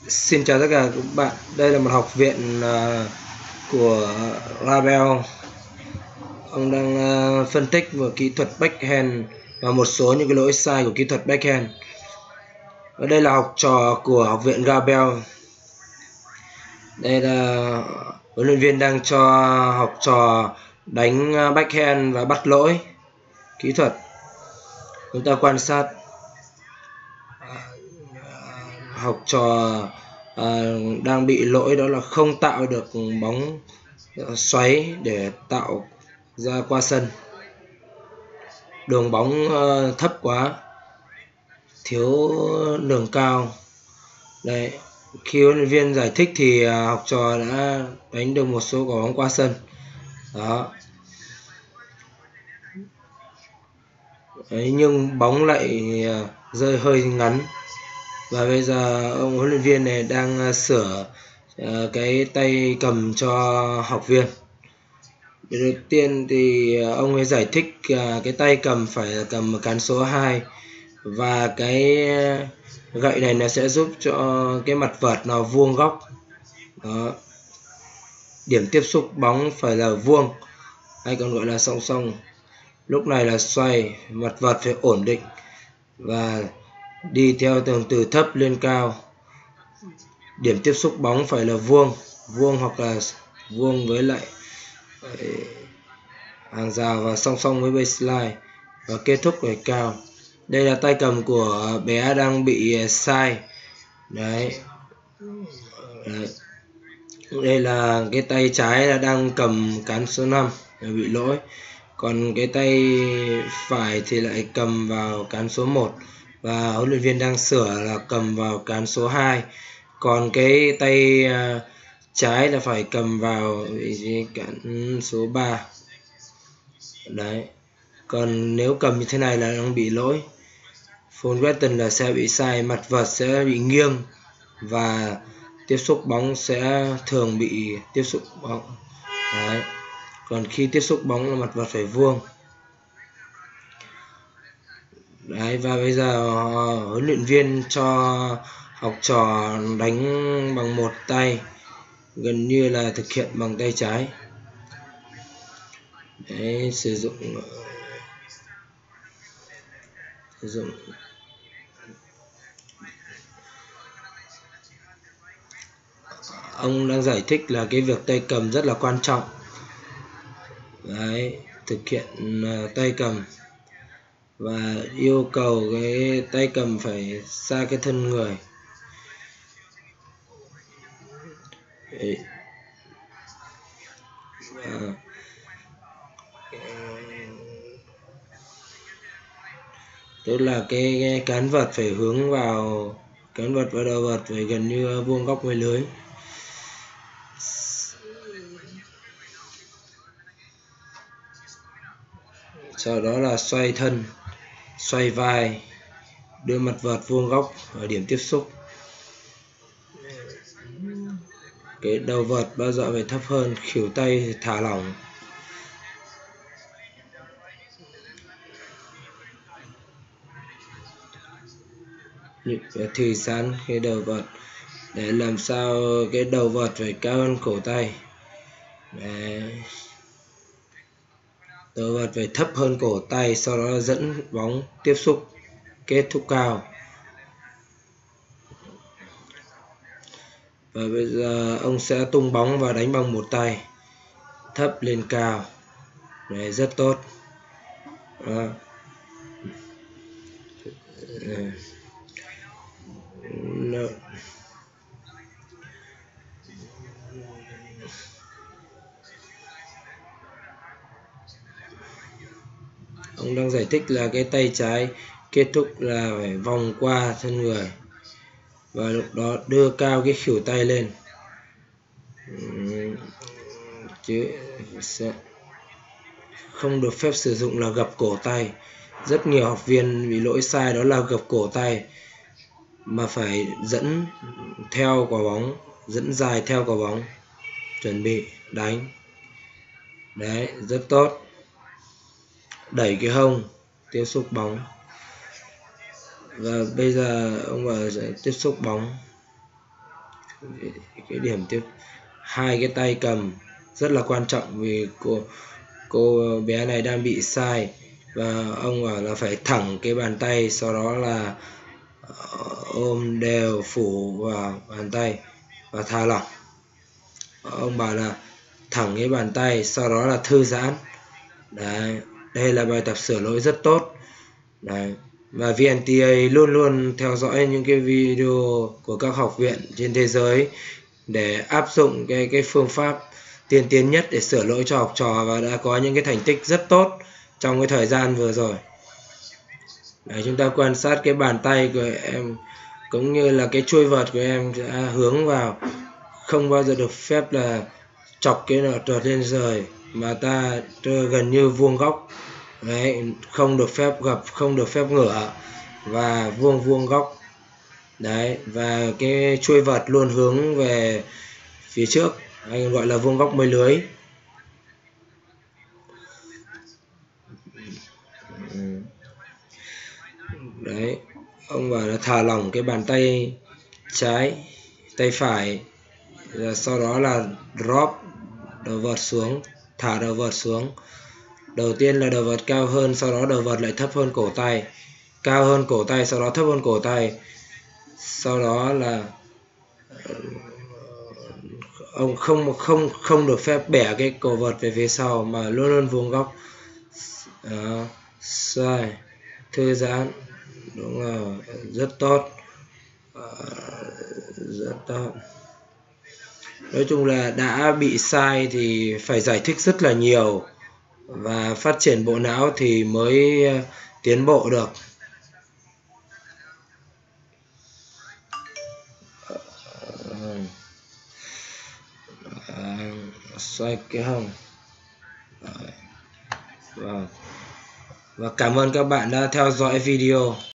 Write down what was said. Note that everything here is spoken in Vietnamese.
Xin chào tất cả các bạn, đây là một học viện của Rabel. Ông đang phân tích về kỹ thuật backhand và một số những cái lỗi sai của kỹ thuật backhand. Ở đây là học trò của học viện Rabel. Đây là huấn luyện viên đang cho học trò đánh backhand và bắt lỗi kỹ thuật. Chúng ta quan sát học trò đang bị lỗi, đó là không tạo được bóng xoáy để tạo ra qua sân. Đường bóng thấp quá, thiếu đường cao. Đấy, khi huấn luyện viên giải thích thì học trò đã đánh được một số quả bóng qua sân. Đó. Đấy, nhưng bóng lại rơi hơi ngắn. Và bây giờ ông huấn luyện viên này đang sửa cái tay cầm cho học viên. Đầu tiên thì ông ấy giải thích cái tay cầm phải là cầm cán số 2 và cái gậy này nó sẽ giúp cho cái mặt vợt nó vuông góc. Đó. Điểm tiếp xúc bóng phải là vuông hay còn gọi là song song. Lúc này là xoay, mặt vợt phải ổn định và đi theo từ thấp lên cao. Điểm tiếp xúc bóng phải là vuông hoặc là vuông với lại hàng rào và song song với baseline và kết thúc phải cao. Đây là tay cầm của bé đang bị sai. Đấy. Đây là cái tay trái là đang cầm cán số 5 bị lỗi. Còn cái tay phải thì lại cầm vào cán số 1 và huấn luyện viên đang sửa là cầm vào cán số 2. Còn cái tay trái là phải cầm vào cán số 3. Đấy. Còn nếu cầm như thế này là đang bị lỗi. Full Weston là sẽ bị sai, mặt vợt sẽ bị nghiêng và tiếp xúc bóng sẽ thường bị tiếp xúc bóng. Đấy. Còn khi tiếp xúc bóng là mặt vợt phải vuông. Đấy, và bây giờ huấn luyện viên cho học trò đánh bằng một tay, gần như là thực hiện bằng tay trái. Đấy, sử dụng ông đang giải thích là cái việc tay cầm rất là quan trọng. Đấy, thực hiện tay cầm và yêu cầu cái tay cầm phải xa cái thân người. Đấy. Tức là cái cán vợt phải hướng vào, cán vợt và đầu vợt phải gần như vuông góc với lưới. Sau đó là xoay thân, xoay vai, đưa mặt vợt vuông góc ở điểm tiếp xúc. Cái đầu vợt bao giờ phải thấp hơn, khuỷu tay thì thả lỏng. Thùy sán cái đầu vợt để làm sao cái đầu vợt phải cao hơn cổ tay. Đấy. Đầu vợt phải thấp hơn cổ tay, sau đó dẫn bóng tiếp xúc, kết thúc cao. Và bây giờ ông sẽ tung bóng và đánh bằng một tay, thấp lên cao. Đấy, rất tốt. Đó. Ông đang giải thích là cái tay trái kết thúc là phải vòng qua thân người và lúc đó đưa cao cái khuỷu tay lên, chứ không được phép sử dụng là gập cổ tay. Rất nhiều học viên bị lỗi sai đó là gập cổ tay, mà phải dẫn theo quả bóng, dẫn dài theo quả bóng, chuẩn bị đánh. Đấy, rất tốt. Đẩy cái hông, tiếp xúc bóng. Và bây giờ ông vào tiếp xúc bóng. cái điểm tiếp, hai cái tay cầm rất là quan trọng vì cô bé này đang bị sai, và ông bảo là phải thẳng cái bàn tay, sau đó là ôm đều phủ vào bàn tay và thả lỏng. Ông bảo là thẳng cái bàn tay, sau đó là thư giãn. Đấy, đây là bài tập sửa lỗi rất tốt. Đấy, và VNTA luôn luôn theo dõi những cái video của các học viện trên thế giới để áp dụng cái phương pháp tiên tiến nhất để sửa lỗi cho học trò, và đã có những cái thành tích rất tốt trong cái thời gian vừa rồi. Đấy, chúng ta quan sát cái bàn tay của em cũng như là cái chuôi vợt của em sẽ hướng vào, không bao giờ được phép là chọc cái nọ trượt lên rời, mà ta gần như vuông góc. Đấy, không được phép gập, không được phép ngửa, và vuông góc. Đấy, và cái chuôi vợt luôn hướng về phía trước, hay gọi là vuông góc mây lưới. Đấy, ông bảo là thả lỏng cái bàn tay trái, tay phải, rồi sau đó là drop đầu vợt xuống, thả đầu vợt xuống. Đầu tiên là đầu vợt cao hơn, sau đó đầu vợt lại thấp hơn cổ tay, cao hơn cổ tay, sau đó thấp hơn cổ tay. Sau đó là ông không được phép bẻ cái cổ vợt về phía sau, mà luôn luôn vuông góc. Đó, xoay, thư giãn, đúng rồi, rất tốt, rất tốt. Nói chung là đã bị sai thì phải giải thích rất là nhiều, và phát triển bộ não thì mới tiến bộ được. Xoay cái hông. Và cảm ơn các bạn đã theo dõi video.